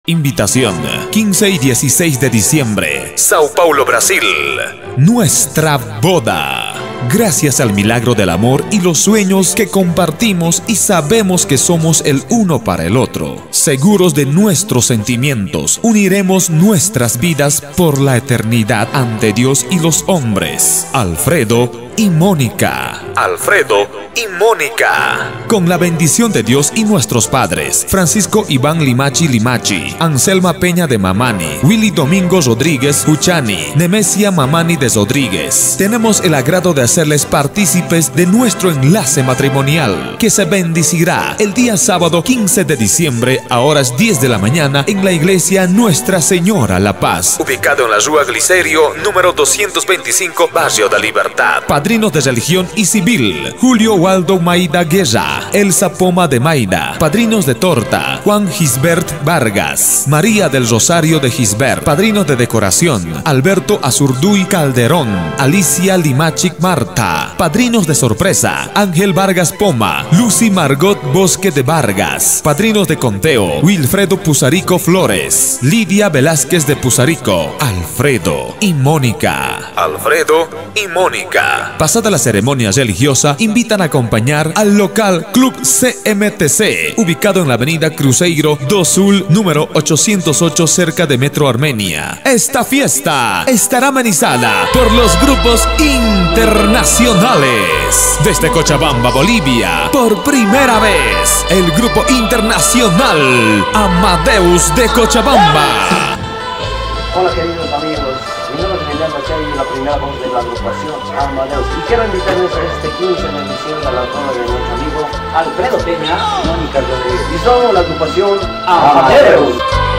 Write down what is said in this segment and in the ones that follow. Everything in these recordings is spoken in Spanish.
Invitación, 15 y 16 de diciembre, Sao Paulo, Brasil. Nuestra boda. Gracias al milagro del amor y los sueños que compartimos y sabemos que somos el uno para el otro. Seguros de nuestros sentimientos, uniremos nuestras vidas por la eternidad ante Dios y los hombres. Alfredo y Mónica. Alfredo y Mónica. Con la bendición de Dios y nuestros padres, Francisco Iván Limachi Limachi, Anselma Peña de Mamani, Willy Domingo Rodríguez Uchani, Nemesia Mamani de Rodríguez. Tenemos el agrado de hacerles partícipes de nuestro enlace matrimonial, que se bendecirá el día sábado 15 de diciembre a horas 10 de la mañana en la iglesia Nuestra Señora La Paz, ubicado en la Rua Glicerio, número 225, Barrio da Libertad. Padrinos de religión y civil: Julio Waldo Maida Guerra, Elsa Poma de Maida. Padrinos de torta: Juan Gisbert Vargas, María del Rosario de Gisbert. Padrinos de decoración: Alberto Azurduy Calderón, Alicia Limachic Marta. Padrinos de sorpresa: Ángel Vargas Poma, Lucy Margot Bosque de Vargas. Padrinos de conteo: Wilfredo Pusarico Flores, Lidia Velázquez de Pusarico. Alfredo y Mónica. Alfredo y Mónica. Pasada la ceremonia religiosa, invitan a acompañar al local Club CMTC, ubicado en la avenida Cruzeiro do Sul, número 808, cerca de Metro Armenia. Esta fiesta estará amenizada por los grupos internacionales. Desde Cochabamba, Bolivia, por primera vez, el grupo internacional Amadeus de Cochabamba. Hola queridos amigos, mi nombre es Emiliano Machay, la primera voz de la agrupación Amadeus, y quiero invitarles a este 15 de diciembre a la boda de nuestro amigo Alfredo Peña y Mónica Rodríguez, y somos la agrupación Amadeus.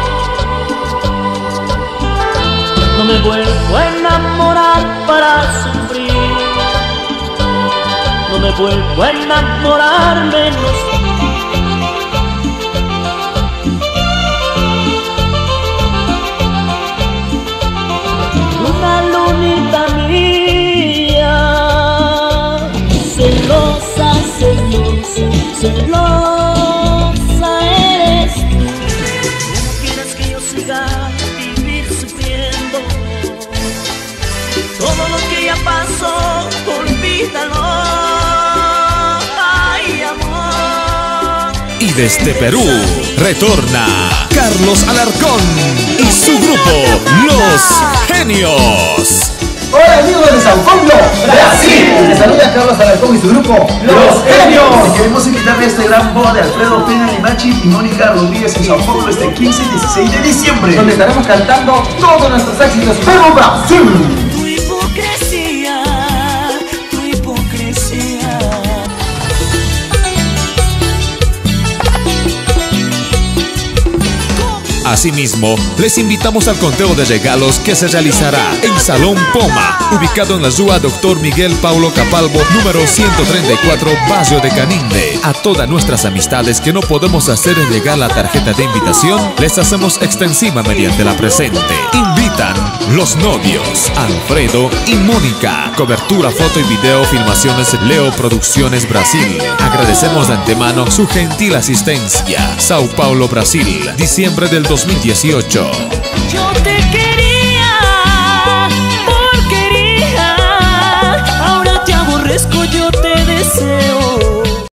No me vuelvo a enamorar para sufrir, no me vuelvo a enamorar menos. Una lunita mía, celosa, celosa, celosa eres tú. No quieres que yo siga vivir sufriendo. Todo lo que ya pasó, olvídalo. Ay, amor. Y desde Perú retorna Carlos Alarcón y su grupo Los Genios. Hola amigos de Sao Paulo, Brasil. Les saluda Carlos Alarcón y su grupo Los Genios. Queremos invitarle a este gran boda de Alfredo Peña Limachi y Mónica Rodríguez en Sao Paulo este 15 y 16 de diciembre, donde estaremos cantando todos nuestros éxitos. ¡Pero Brasil! Tu hipocresía, tu hipocresía. Asimismo, les invitamos al conteo de regalos que se realizará en Salón Poma, ubicado en la Rua Dr. Miguel Paulo Capalvo, número 134, Barrio de Caninde. A todas nuestras amistades que no podemos hacer llegar la tarjeta de invitación, les hacemos extensiva mediante la presente. Invitan los novios Alfredo y Mónica. Cobertura, foto y video, filmaciones Leo Producciones Brasil. Agradecemos de antemano su gentil asistencia. Sao Paulo, Brasil, diciembre del 2018. Yo te quería, porquería. Ahora te aborrezco, yo te deseo.